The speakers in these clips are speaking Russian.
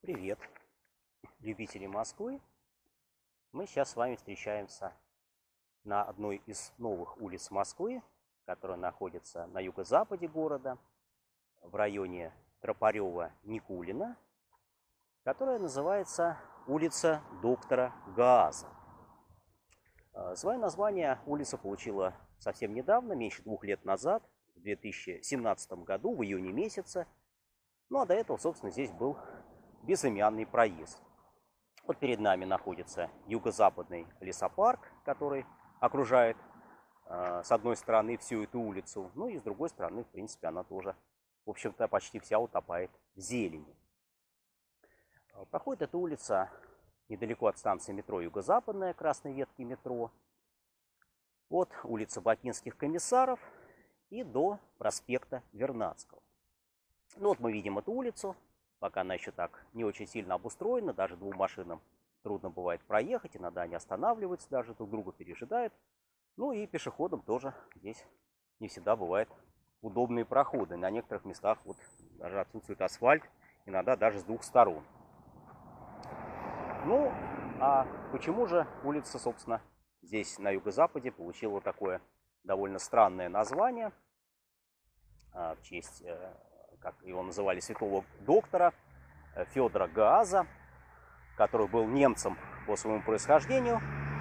Привет, любители Москвы! Мы сейчас с вами встречаемся на одной из новых улиц Москвы, которая находится на юго-западе города, в районе Тропарева-Никулина, которая называется улица доктора Гааза. Свое название улица получила совсем недавно, меньше 2 лет назад, в 2017 году, в июне месяце. Ну а до этого, собственно, здесь был безымянный проезд. Вот перед нами находится юго-западный лесопарк, который окружает с одной стороны всю эту улицу, ну и с другой стороны, в принципе, она тоже, в общем-то, почти вся утопает в зелени. Проходит эта улица недалеко от станции метро Юго-Западная, красной ветки метро, от улицы Бакинских комиссаров и до проспекта Вернадского. Ну вот мы видим эту улицу. Пока она еще так не очень сильно обустроена, даже двум машинам трудно бывает проехать, иногда они останавливаются, даже друг друга пережидают. Ну и пешеходам тоже здесь не всегда бывают удобные проходы. На некоторых местах вот даже отсутствует асфальт, иногда даже с двух сторон. Ну, а почему же улица, собственно, здесь на юго-западе получила такое довольно странное название в честь, как его называли, святого доктора Федора Гааза, который был немцем по своему происхождению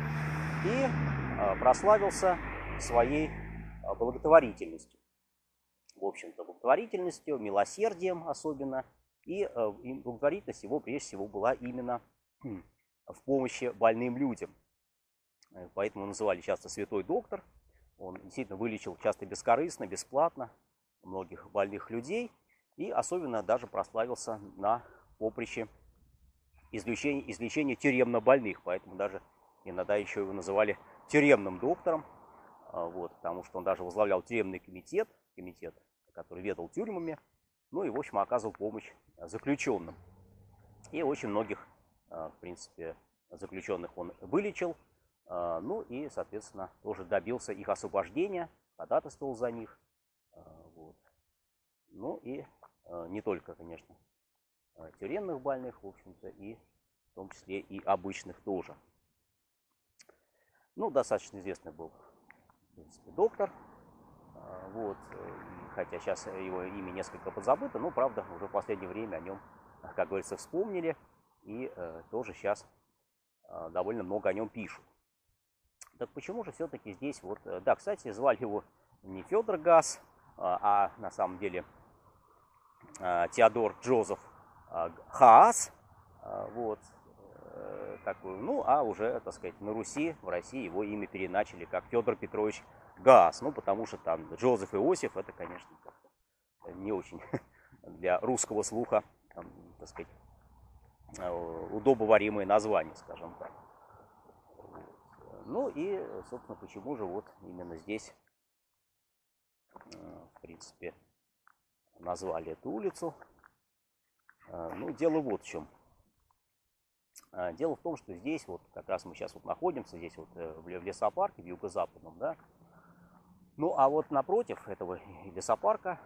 и прославился своей благотворительностью. В общем-то, благотворительностью, милосердием особенно. И благотворительность его, прежде всего, была именно в помощи больным людям. Поэтому называли часто святой доктор. Он действительно вылечил часто бескорыстно, бесплатно многих больных людей. И особенно даже прославился на поприще излечения тюремно больных. Поэтому даже иногда еще его называли тюремным доктором. Вот, потому что он даже возглавлял тюремный комитет, который ведал тюрьмами. Ну и, в общем, оказывал помощь заключенным. И очень многих, в принципе, заключенных он вылечил. Ну и, соответственно, тоже добился их освобождения, ходатайствовал за них. Вот. Ну и не только, конечно, тюремных больных, в общем-то, и в том числе и обычных тоже. Ну, достаточно известный был, в принципе, доктор. Вот. Хотя сейчас его имя несколько подзабыто, но, правда, уже в последнее время о нем, как говорится, вспомнили. И тоже сейчас довольно много о нем пишут. Так почему же все-таки здесь вот... Да, кстати, звали его не Федор Гааз, а на самом деле Теодор Джозеф Хаас, вот, такой, ну, а уже, так сказать, на Руси, в России его имя переначали как Федор Петрович Гааз, ну, потому что там Джозеф Иосиф, это, конечно, не очень для русского слуха, там, так сказать, удобоваримое название, скажем так. Ну и, собственно, почему же вот именно здесь, в принципе, назвали эту улицу. Ну, дело вот в чем. Дело в том, что здесь, вот как раз мы сейчас вот находимся, здесь вот в лесопарке, в юго-западном, да. Ну, а вот напротив этого лесопарка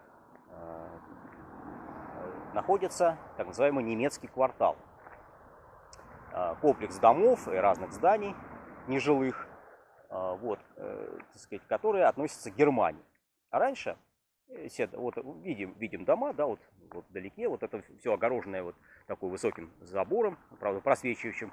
находится так называемый немецкий квартал. Комплекс домов и разных зданий нежилых, вот, так сказать, которые относятся к Германии. А раньше... Вот видим дома, да, вот вдалеке, вот это все огороженное вот такой высоким забором, правда, просвечивающим,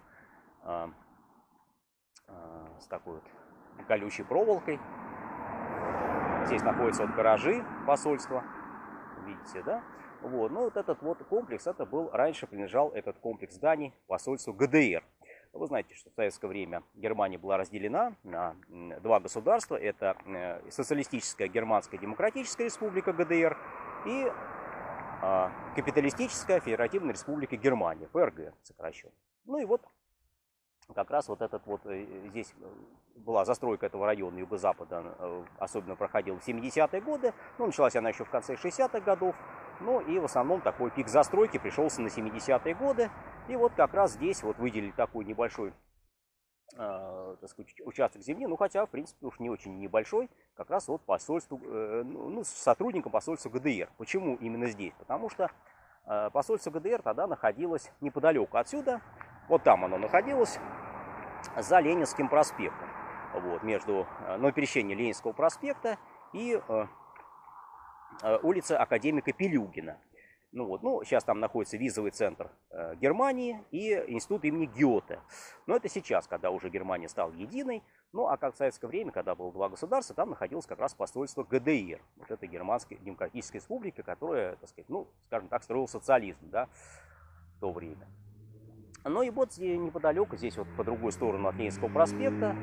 с такой вот колючей проволокой. Здесь находятся вот гаражи посольства, видите, да? Вот, ну вот этот вот комплекс, это был, раньше принадлежал этот комплекс зданий посольству ГДР. Вы знаете, что в советское время Германия была разделена на два государства. Это социалистическая Германская Демократическая Республика ГДР и капиталистическая Федеративная Республика Германия, ФРГ сокращенно. Ну и вот как раз вот этот вот, здесь была застройка этого района юго-запада, особенно проходила в 70-е годы. Ну, началась она еще в конце 60-х годов. Ну и в основном такой пик застройки пришелся на 70-е годы. И вот как раз здесь вот выделили такой небольшой, так сказать, участок земли. Ну хотя, в принципе, уж не очень небольшой. Как раз вот посольству, ну, с сотрудником посольства ГДР. Почему именно здесь? Потому что посольство ГДР тогда находилось неподалеку отсюда. Вот там оно находилось, за Ленинским проспектом. Вот, на пересечении Ленинского проспекта и улицы академика Пелюгина. Сейчас там находится визовый центр Германии и институт имени Гёте. Но это сейчас, когда уже Германия стала единой. Ну, а как в советское время, когда было два государства, там находилось как раз посольство ГДР. Вот это Германская демократическая республика, которая, так сказать, скажем так, строила социализм, да, в то время. Ну и вот здесь неподалеку, здесь вот по другую сторону от Ленинского проспекта,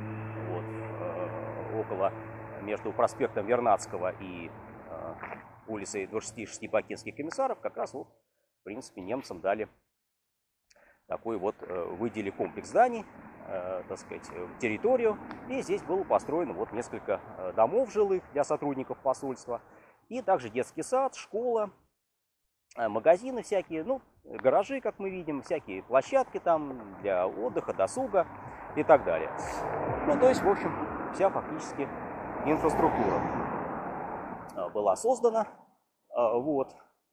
вот, между проспектом Вернадского и улицей 26 бакинских комиссаров, как раз вот, в принципе, немцам дали такой вот, выделили комплекс зданий, так сказать, территорию. И здесь было построено вот несколько домов жилых для сотрудников посольства. И также детский сад, школа, магазины всякие, гаражи, как мы видим, всякие площадки там для отдыха, досуга и так далее. То есть, в общем, вся фактически инфраструктура была создана. Вот.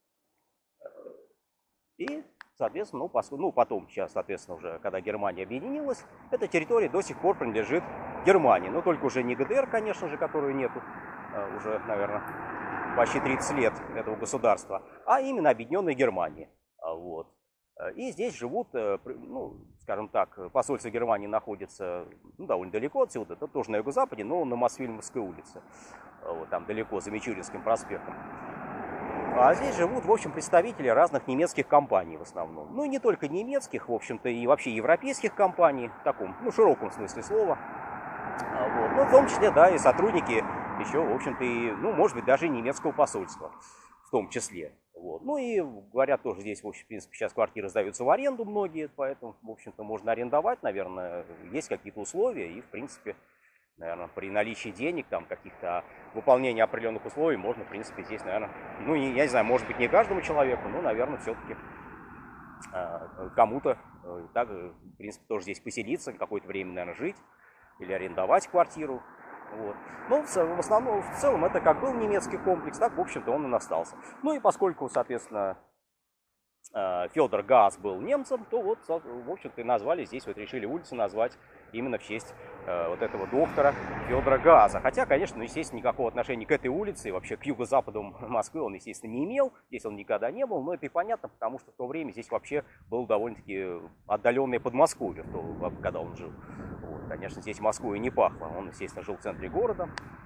И, соответственно, потом, сейчас, соответственно, уже, когда Германия объединилась, эта территория до сих пор принадлежит Германии. Но только уже не ГДР, конечно же, которую нету уже, наверное, почти 30 лет этого государства, а именно объединенной Германии. Вот. И здесь живут, скажем так, посольство Германии находится довольно далеко отсюда, это тоже на юго-западе, но на Мосфильмовской улице, вот, там далеко, за Мичуринским проспектом. А здесь живут, в общем, представители разных немецких компаний в основном. Ну и не только немецких, в общем-то, и вообще европейских компаний, в таком, широком смысле слова. Вот. Ну, в том числе, да, и сотрудники еще, в общем-то, и, может быть, даже и немецкого посольства в том числе. Вот. Ну и, говорят, тоже здесь, в общем, в принципе, сейчас квартиры сдаются в аренду многие, поэтому, в общем-то, можно арендовать, наверное, есть какие-то условия, и, в принципе, наверное, при наличии денег, там, каких-то выполнения определенных условий, можно, в принципе, здесь, наверное, я не знаю, может быть, не каждому человеку, но, наверное, все-таки кому-то, так, в принципе, тоже здесь поселиться, какое-то время, наверное, жить или арендовать квартиру. Вот. Но в целом это как был немецкий комплекс, так, в общем-то, он и остался. Ну и поскольку, соответственно, Федор Гаас был немцем, то вот, в общем-то, и назвали здесь, вот решили улицу назвать именно в честь вот этого доктора Федора Гааса. Хотя, конечно, естественно, никакого отношения к этой улице и вообще к юго-западу Москвы он, естественно, не имел. Здесь он никогда не был, но это и понятно, потому что в то время здесь вообще было довольно-таки отдаленное Подмосковье, когда он жил. Вот, конечно, здесь Москвой не пахло. Он, естественно, жил в центре города,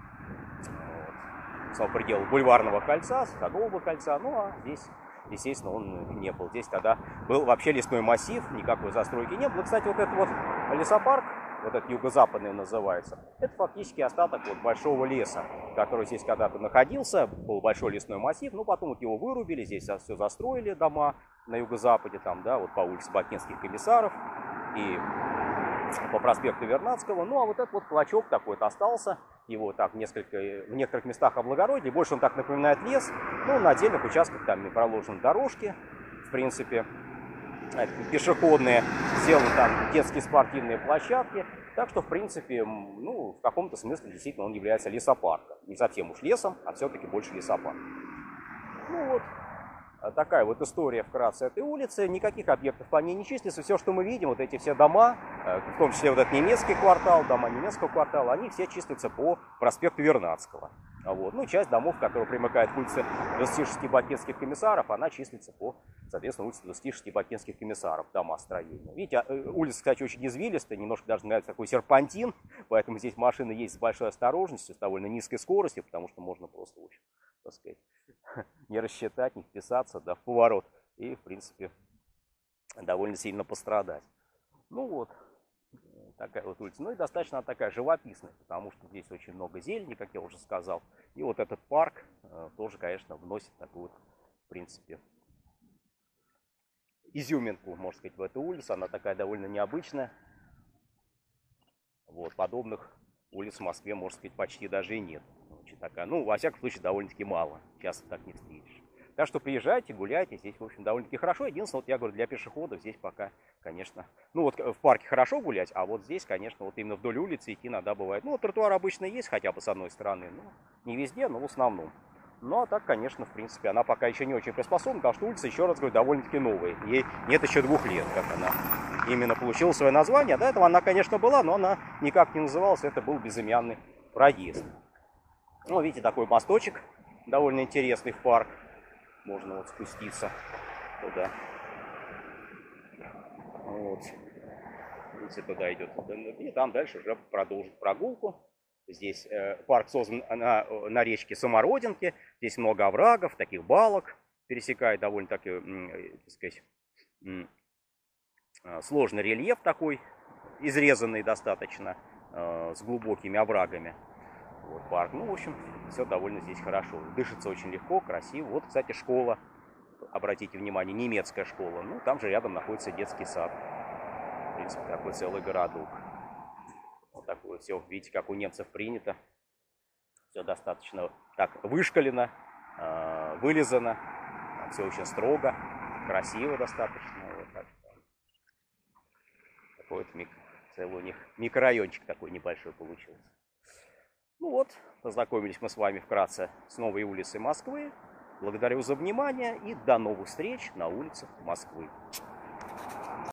в пределах Бульварного кольца, Садового кольца, а здесь, естественно, он не был. Здесь тогда был вообще лесной массив, никакой застройки не было. Кстати, вот этот вот лесопарк, вот этот юго-западный называется, это фактически остаток вот большого леса, который здесь когда-то находился, был большой лесной массив, потом вот его вырубили, здесь все застроили дома на юго-западе, там, да, вот по улице Бакинских комиссаров и по проспекту Вернадского. А вот этот вот клочок такой вот остался, его так в некоторых местах облагородили, больше он так напоминает лес, на отдельных участках там проложены дорожки, в принципе, пешеходные, сделаны там детские спортивные площадки, так что, в принципе, в каком-то смысле действительно он является лесопарком. Не совсем уж лесом, а все-таки больше лесопарк. Вот. Такая вот история вкратце этой улицы. Никаких объектов по ней не числится. Все, что мы видим, вот эти все дома, в том числе вот этот немецкий квартал, дома немецкого квартала, они все числятся по проспекту Вернадского. Вот. Часть домов, которые примыкают к улице 26 бакинских комиссаров, она числится по, соответственно, улице 26 бакинских комиссаров, дома строения. Видите, улица, кстати, очень извилистая, немножко даже нравится такой серпантин, поэтому здесь машины есть с большой осторожностью, с довольно низкой скоростью, потому что можно просто, в общем, так сказать, не рассчитать, не вписаться, да, в поворот и, в принципе, довольно сильно пострадать. Вот. Такая вот улица. И достаточно такая живописная, потому что здесь очень много зелени, как я уже сказал. И вот этот парк тоже, конечно, вносит такую вот, в принципе, изюминку, можно сказать, в эту улицу. Она такая довольно необычная. Вот, подобных улиц в Москве, можно сказать, почти даже и нет. Очень такая, во всяком случае, довольно-таки мало. Часто так не встретишь. Так что приезжайте, гуляйте, здесь, в общем, довольно-таки хорошо. Единственное, вот я говорю, для пешеходов здесь пока, конечно, вот в парке хорошо гулять, а вот здесь, конечно, вот именно вдоль улицы идти иногда бывает. Тротуар обычно есть хотя бы с одной стороны, не везде, но в основном. Ну, а так, конечно, в принципе, она пока еще не очень приспособлена, потому что улица, еще раз говорю, довольно-таки новая. Ей нет еще 2 лет, как она именно получила свое название. До этого она, конечно, была, но она никак не называлась, это был безымянный проезд. Ну, видите, такой мосточек довольно интересный в парк. Можно вот спуститься туда. Вот. Видите, туда идет. И там дальше уже продолжить прогулку. Здесь парк создан на речке Самородинке. Здесь много оврагов, таких балок. Пересекает довольно-таки, так сказать, сложный рельеф такой, изрезанный достаточно, с глубокими оврагами. Вот парк. Ну, в общем, все довольно здесь хорошо. Дышится очень легко, красиво. Вот, кстати, школа. Обратите внимание, немецкая школа. Ну, там же рядом находится детский сад. В принципе, такой целый городок. Вот такое вот все. Видите, как у немцев принято. Все достаточно так вышкалено, вылизано. Все очень строго, красиво достаточно. Вот так. Такой вот целый у них микрорайончик такой небольшой получился. Ну вот, познакомились мы с вами вкратце с новой улицей Москвы. Благодарю за внимание и до новых встреч на улицах Москвы.